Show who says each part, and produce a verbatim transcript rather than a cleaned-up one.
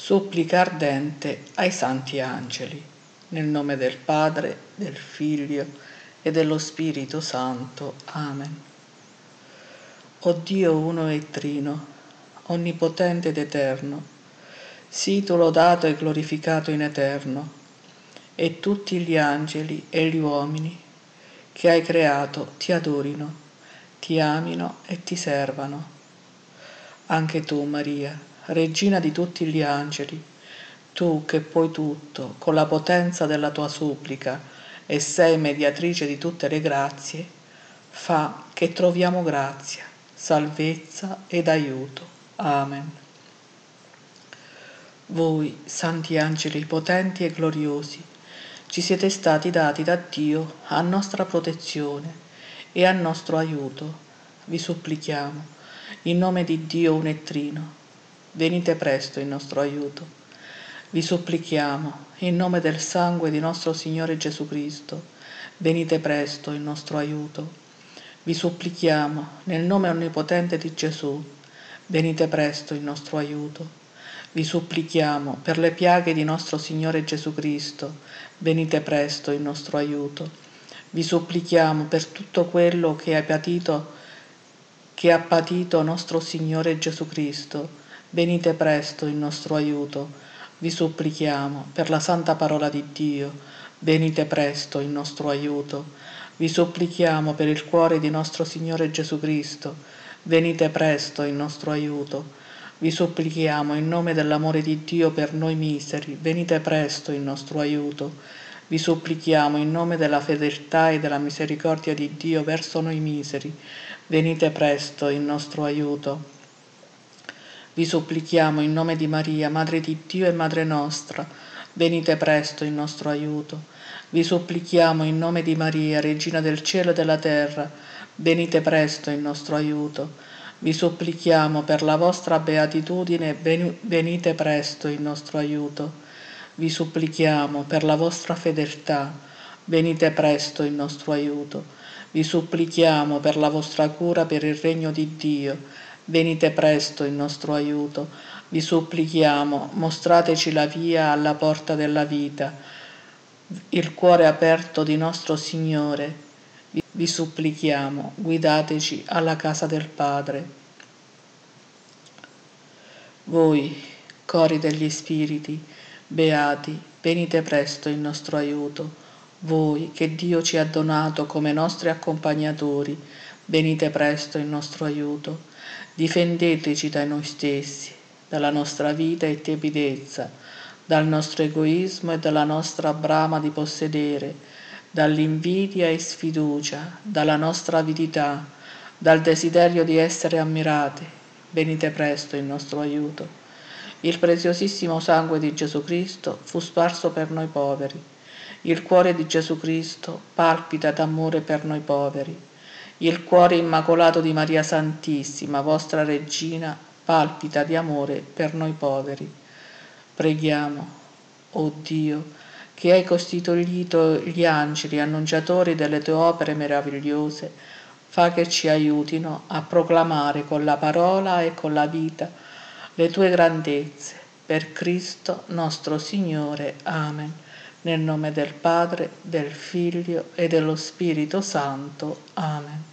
Speaker 1: Supplica ardente ai santi angeli, nel nome del Padre, del Figlio e dello Spirito Santo. Amen. O Dio uno e trino, onnipotente ed eterno, sii tu lodato e glorificato in eterno, e tutti gli angeli e gli uomini che hai creato ti adorino, ti amino e ti servano. Anche tu, Maria, Regina di tutti gli angeli, tu che puoi tutto con la potenza della tua supplica e sei mediatrice di tutte le grazie, fa che troviamo grazia, salvezza ed aiuto. Amen. Voi, santi angeli potenti e gloriosi, ci siete stati dati da Dio a nostra protezione e a nostro aiuto. Vi supplichiamo, in nome di Dio un e trino, venite presto in nostro aiuto. Vi supplichiamo, in nome del sangue di nostro Signore Gesù Cristo, venite presto in nostro aiuto. Vi supplichiamo, nel nome onnipotente di Gesù, venite presto in nostro aiuto. Vi supplichiamo, per le piaghe di nostro Signore Gesù Cristo, venite presto in nostro aiuto. Vi supplichiamo per tutto quello che ha patito, che ha patito nostro Signore Gesù Cristo, venite presto in nostro aiuto. Vi supplichiamo per la santa parola di Dio, venite presto in nostro aiuto. Vi supplichiamo per il cuore di nostro Signore Gesù Cristo, venite presto in nostro aiuto. Vi supplichiamo in nome dell'amore di Dio per noi miseri, venite presto in nostro aiuto. Vi supplichiamo in nome della fedeltà e della misericordia di Dio verso noi miseri, venite presto in nostro aiuto. Vi supplichiamo in nome di Maria, Madre di Dio e Madre nostra, venite presto in nostro aiuto. Vi supplichiamo in nome di Maria, Regina del cielo e della terra, venite presto in nostro aiuto. Vi supplichiamo per la vostra beatitudine, venite presto in nostro aiuto. Vi supplichiamo per la vostra fedeltà, venite presto in nostro aiuto. Vi supplichiamo per la vostra cura per il regno di Dio, venite presto in nostro aiuto. Vi supplichiamo, mostrateci la via alla porta della vita, il cuore aperto di nostro Signore. Vi supplichiamo, guidateci alla casa del Padre. Voi, cori degli spiriti, beati, venite presto in nostro aiuto. Voi, che Dio ci ha donato come nostri accompagnatori, venite presto in nostro aiuto. Difendeteci da noi stessi, dalla nostra vita e tiepidezza, dal nostro egoismo e dalla nostra brama di possedere, dall'invidia e sfiducia, dalla nostra avidità, dal desiderio di essere ammirate. Venite presto in nostro aiuto. Il preziosissimo sangue di Gesù Cristo fu sparso per noi poveri. Il cuore di Gesù Cristo palpita d'amore per noi poveri. Il cuore immacolato di Maria Santissima, vostra Regina, palpita di amore per noi poveri. Preghiamo, o Dio, che hai costituito gli angeli annunciatori delle tue opere meravigliose, fa che ci aiutino a proclamare con la parola e con la vita le tue grandezze. Per Cristo nostro Signore. Amen. Nel nome del Padre, del Figlio e dello Spirito Santo. Amen.